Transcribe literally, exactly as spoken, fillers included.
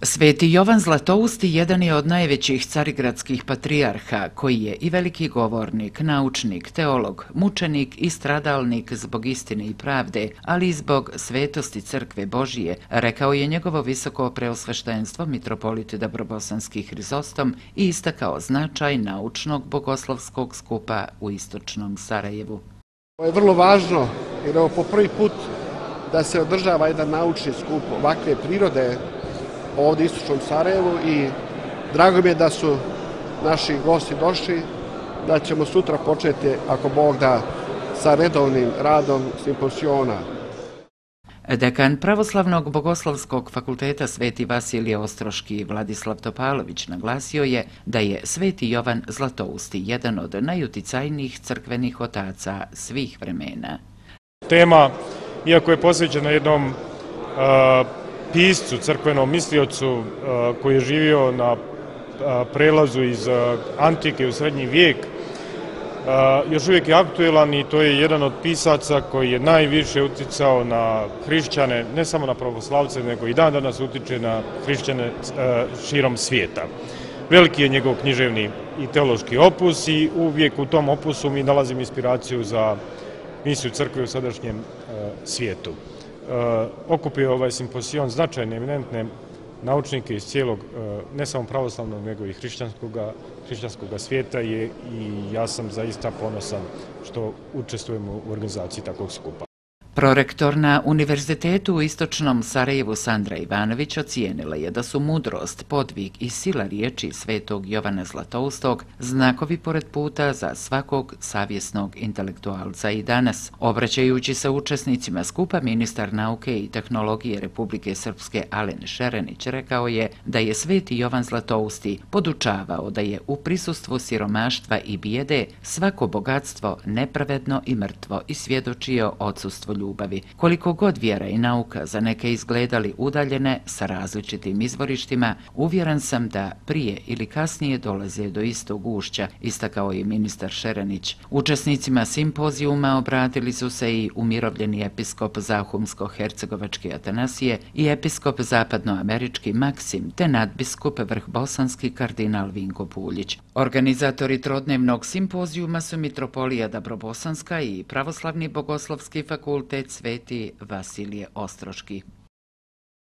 Sveti Jovan Zlatousti jedan je od najvećih carigradskih patrijarha, koji je i veliki govornik, naučnik, teolog, mučenik i stradalnik zbog istine i pravde, ali i zbog svetosti Crkve Božije, rekao je njegovo visoko preosveštenstvo mitropolit Dabrobosanski Hrizostom i istakao značaj naučnog bogoslovskog skupa u istočnom Sarajevu. Ovo je vrlo važno jer ovo po prvi put da se održava jedan naučni skup ovakve prirode ovdje u istočnom Sarajevu i drago mi je da su naši gosti došli, da ćemo sutra početi, ako Bog da, sa redovnim radom simpoziona. Dekan Pravoslavnog bogoslovskog fakulteta Sveti Vasilije Ostroški Vladislav Topalović naglasio je da je Sveti Jovan Zlatousti jedan od najuticajnijih crkvenih otaca svih vremena. Tema, iako je posvećena jednom uh, piscu, crkvenom misliocu uh, koji je živio na uh, prelazu iz uh, antike u srednji vijek, uh, još uvijek je aktuelan i to je jedan od pisaca koji je najviše uticao na hrišćane, ne samo na pravoslavce, nego i dan danas utiče na hrišćane uh, širom svijeta. Veliki je njegov književni i teološki opus i uvijek u tom opusu mi nalazimo inspiraciju za misiju crkve u sadašnjem uh, svijetu. Uh, okupio ovaj simpozion značajne, eminentne naučnike iz cijelog, uh, ne samo pravoslavnog, nego i hrišćanskog svijeta je, i ja sam zaista ponosan što učestvujemo u organizaciji takvog skupa. Prorektor na Univerzitetu u istočnom Sarajevu Sandra Ivanović ocijenila je da su mudrost, podvig i sila riječi Svetog Jovana Zlatoustog znakovi pored puta za svakog savjesnog intelektualca i danas. Obraćajući se učesnicima skupa, ministar nauke i tehnologije Republike Srpske Alen Šerenić rekao je da je Sveti Jovan Zlatousti podučavao da je u prisustvu siromaštva i bijede svako bogatstvo nepravedno i mrtvo i svjedočio odsustvu ljubavi. Ljubavi. Koliko god vjera i nauka za neke izgledali udaljene sa različitim izvorištima, uvjeren sam da prije ili kasnije dolaze do istog ušća, istakao je ministar Šerenić. Učesnicima simpozijuma obratili su se i umirovljeni episkop Zahumsko-hercegovački Atanasije i episkop zapadnoamerički Maksim, te nadbiskup vrhbosanski kardinal Vinko Puljić. Organizatori trodnevnog simpozijuma su mitropolija Dabrobosanska i Pravoslavni bogoslovski fakultet Sveti Vasilije Ostroški.